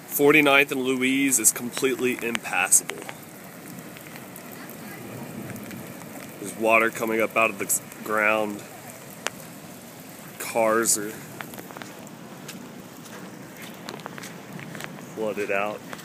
49th and Louise is completely impassable. There's water coming up out of the ground. Cars are flooded out.